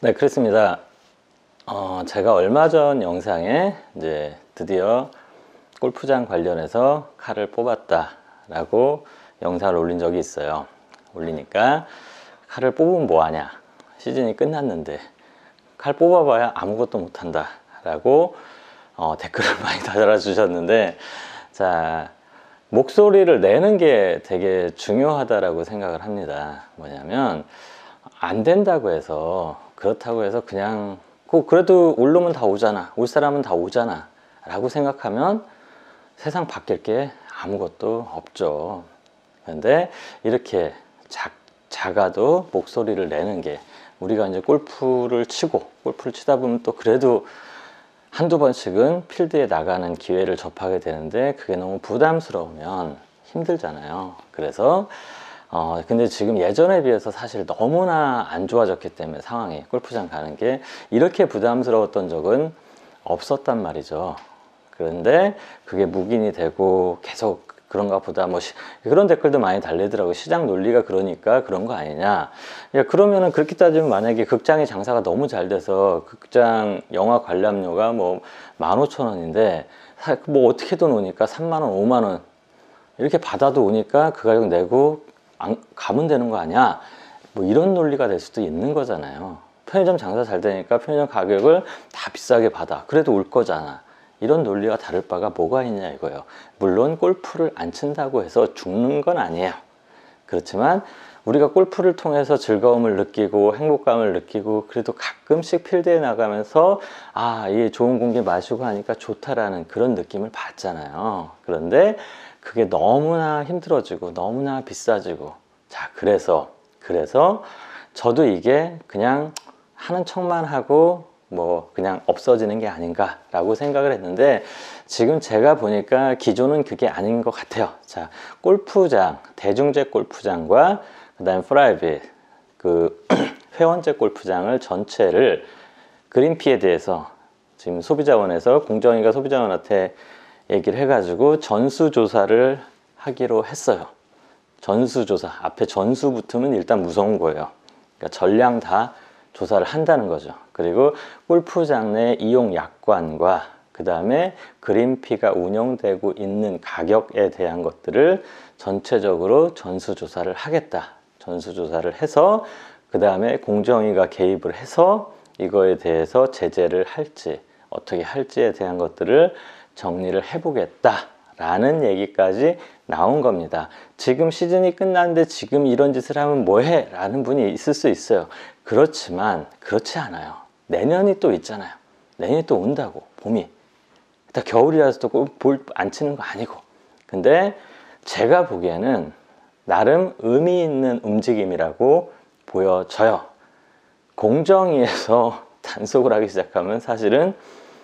네, 그렇습니다. 제가 얼마 전 영상에 이제 드디어 골프장 관련해서 칼을 뽑았다라고 영상을 올린 적이 있어요. 올리니까 칼을 뽑으면 뭐하냐? 시즌이 끝났는데 칼 뽑아봐야 아무것도 못한다 라고 댓글을 많이 달아주셨는데, 자, 목소리를 내는 게 되게 중요하다라고 생각을 합니다. 뭐냐면 안 된다고 해서, 그렇다고 해서 그냥 그래도 올 놈은 다 오잖아, 올 사람은 다 오잖아 라고 생각하면 세상 바뀔 게 아무것도 없죠. 그런데 이렇게 작아도 목소리를 내는 게, 우리가 이제 골프를 치다 보면 또 그래도 한두 번씩은 필드에 나가는 기회를 접하게 되는데, 그게 너무 부담스러우면 힘들잖아요. 그래서 근데 지금 예전에 비해서 사실 너무나 안 좋아졌기 때문에 상황이, 골프장 가는 게 이렇게 부담스러웠던 적은 없었단 말이죠. 그런데 그게 묵인이 되고 계속 그런가 보다, 그런 댓글도 많이 달리더라고요. 시장 논리가 그러니까 그런 거 아니냐. 야, 그러면은 그렇게 따지면 만약에 극장의 장사가 너무 잘 돼서 극장 영화 관람료가 15,000원인데 어떻게든 오니까 3만원, 5만원 이렇게 받아도 오니까 그 가격 내고 가면 되는 거 아니야, 이런 논리가 될 수도 있는 거잖아요. 편의점 장사 잘 되니까 편의점 가격을 다 비싸게 받아, 그래도 올 거잖아. 이런 논리와 다를 바가 뭐가 있냐 이거예요. 물론 골프를 안 친다고 해서 죽는 건 아니에요. 그렇지만 우리가 골프를 통해서 즐거움을 느끼고 행복감을 느끼고, 그래도 가끔씩 필드에 나가면서 이 좋은 공기 마시고 하니까 좋다라는 그런 느낌을 받잖아요. 그런데 그게 너무나 힘들어지고 너무나 비싸지고, 자, 그래서 저도 이게 그냥 하는 척만 하고 그냥 없어지는 게 아닌가 라고 생각을 했는데, 지금 제가 보니까 기존은 그게 아닌 것 같아요. 자, 골프장, 대중제 골프장과 그 다음에 프라이빗, 회원제 골프장을 전체를 그린피에 대해서 지금 소비자원에서, 공정위가 소비자원한테 얘기를 해가지고 전수조사를 하기로 했어요. 전수조사, 앞에 전수 붙으면 일단 무서운 거예요. 그러니까 전량 다 조사를 한다는 거죠. 그리고 골프장 내 이용 약관과 그 다음에 그린피가 운영되고 있는 가격에 대한 것들을 전체적으로 전수조사를 하겠다. 전수조사를 해서 그 다음에 공정위가 개입을 해서 이거에 대해서 제재를 할지 어떻게 할지에 대한 것들을 정리를 해보겠다 라는 얘기까지 나온 겁니다. 지금 시즌이 끝났는데 지금 이런 짓을 하면 뭐해? 라는 분이 있을 수 있어요. 그렇지만 그렇지 않아요. 내년이 또 있잖아요. 내년이 또 온다고, 봄이. 다 겨울이라서 또 볼 안 치는 거 아니고. 근데 제가 보기에는 나름 의미 있는 움직임이라고 보여져요. 공정위에서 단속을 하기 시작하면 사실은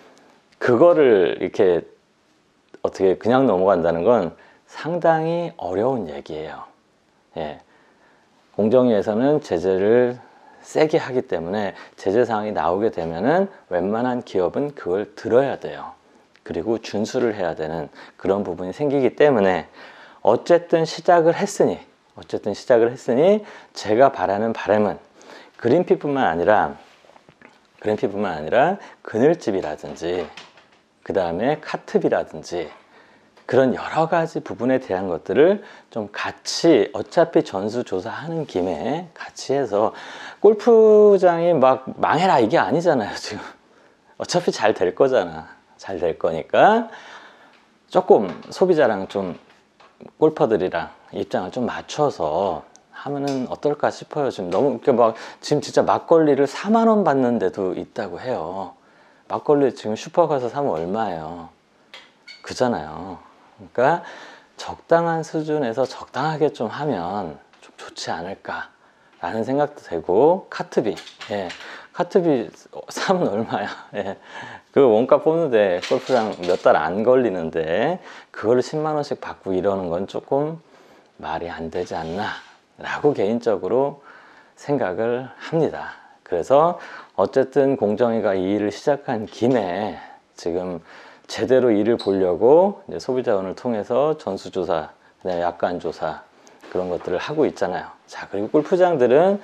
그거를 이렇게 어떻게 그냥 넘어간다는 건 상당히 어려운 얘기예요. 예. 공정위에서는 제재를 세게 하기 때문에 제재 사항이 나오게 되면은 웬만한 기업은 그걸 들어야 돼요. 그리고 준수를 해야 되는 그런 부분이 생기기 때문에 어쨌든 시작을 했으니 제가 바라는 바람은 그린피뿐만 아니라 그늘집이라든지 그 다음에 카트비라든지 그런 여러 가지 부분에 대한 것들을 좀 같이, 어차피 전수조사하는 김에 같이 해서, 골프장이 막 망해라 이게 아니잖아요. 지금 어차피 잘 될 거잖아. 잘 될 거니까 조금 소비자랑 좀 골퍼들이랑 입장을 좀 맞춰서 하면은 어떨까 싶어요. 지금 너무 지금 진짜 막걸리를 4만 원 받는 데도 있다고 해요. 막걸리 지금 슈퍼 가서 사면 얼마예요? 그잖아요. 그러니까 적당한 수준에서 적당하게 좀 하면 좀 좋지 않을까 라는 생각도 되고, 카트비, 카트비 사면 얼마야? 그 원가 뽑는데 골프장 몇 달 안 걸리는데 그거를 10만 원씩 받고 이러는 건 조금 말이 안 되지 않나 라고 개인적으로 생각을 합니다. 그래서 어쨌든 공정위가 이 일을 시작한 김에 지금 제대로 일을 보려고 이제 소비자원을 통해서 전수조사, 그다음에 약관조사 그런 것들을 하고 있잖아요. 자, 그리고 골프장들은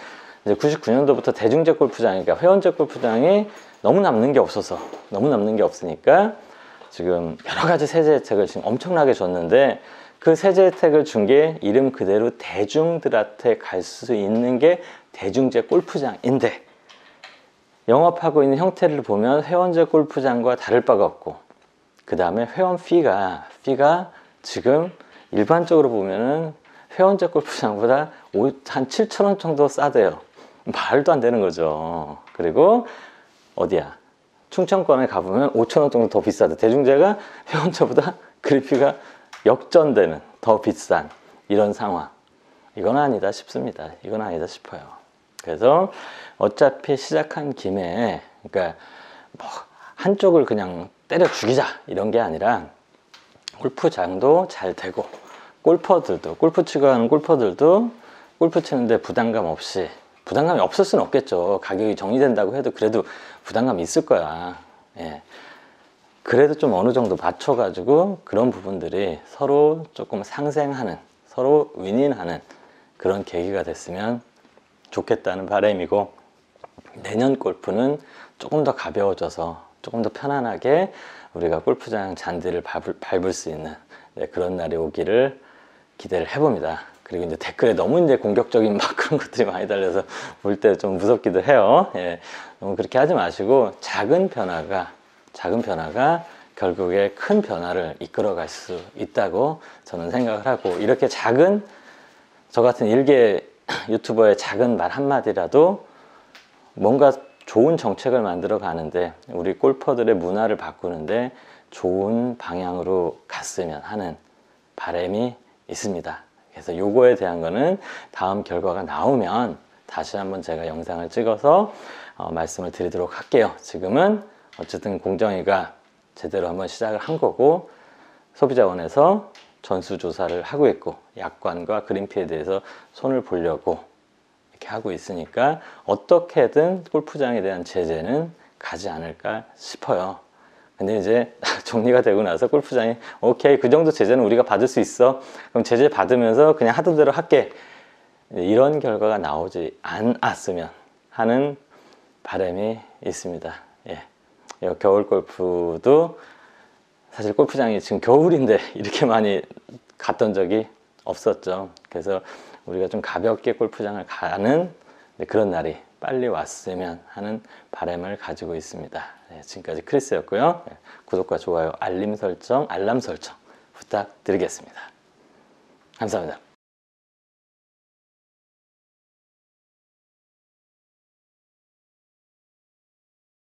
이제 99년도부터 대중제 골프장, 그러니까 회원제 골프장이 너무 남는 게 없으니까 지금 여러 가지 세제 혜택을 지금 엄청나게 줬는데, 그 세제 혜택을 준 게 이름 그대로 대중들한테 갈 수 있는 게 대중제 골프장인데, 영업하고 있는 형태를 보면 회원제 골프장과 다를 바가 없고, 그 다음에 회원 피가 지금 일반적으로 보면은 회원제 골프장보다 한 7,000원 정도 싸대요. 말도 안 되는 거죠. 그리고 어디야? 충청권에 가보면 5,000원 정도 더 비싸대. 대중제가 회원제보다 그리피가 역전되는, 더 비싼 이런 상황. 이건 아니다 싶습니다. 이건 아니다 싶어요. 그래서 어차피 시작한 김에, 그러니까 뭐 한쪽을 그냥 때려 죽이자 이런 게 아니라, 골프장도 잘 되고, 골퍼들도, 골프 치고 하는 골퍼들도 골프 치는데 부담감이 없을 수는 없겠죠. 가격이 정리된다고 해도 그래도 부담감이 있을 거야. 예. 그래도 좀 어느 정도 맞춰가지고 그런 부분들이 서로 조금 상생하는, 서로 윈윈하는 그런 계기가 됐으면 좋겠다는 바람이고, 내년 골프는 조금 더 가벼워져서 조금 더 편안하게 우리가 골프장 잔디를 밟을 수 있는, 네, 그런 날이 오기를 기대를 해봅니다. 그리고 이제 댓글에 너무 이제 공격적인 막 그런 것들이 많이 달려서 볼 때 좀 무섭기도 해요. 예, 너무 그렇게 하지 마시고, 작은 변화가 결국에 큰 변화를 이끌어갈 수 있다고 저는 생각을 하고, 이렇게 작은, 저 같은 일개 유튜버의 작은 말 한마디라도 뭔가 좋은 정책을 만들어 가는데, 우리 골퍼들의 문화를 바꾸는데 좋은 방향으로 갔으면 하는 바람이 있습니다. 그래서 요거에 대한 거는 다음 결과가 나오면 다시 한번 제가 영상을 찍어서 말씀을 드리도록 할게요. 지금은 어쨌든 공정위가 제대로 한번 시작을 한 거고, 소비자원에서 전수조사를 하고 있고, 약관과 그린피에 대해서 손을 보려고 이렇게 하고 있으니까 어떻게든 골프장에 대한 제재는 가지 않을까 싶어요. 근데 이제 정리가 되고 나서 골프장이 오케이, 그 정도 제재는 우리가 받을 수 있어, 그럼 제재 받으면서 그냥 하던 대로 할게, 이런 결과가 나오지 않았으면 하는 바람이 있습니다. 예. 겨울 골프도 사실 골프장이 지금 겨울인데 이렇게 많이 갔던 적이 없었죠. 그래서 우리가 좀 가볍게 골프장을 가는 그런 날이 빨리 왔으면 하는 바람을 가지고 있습니다. 네, 지금까지 크리스였고요. 네, 구독과 좋아요, 알람 설정 부탁드리겠습니다. 감사합니다.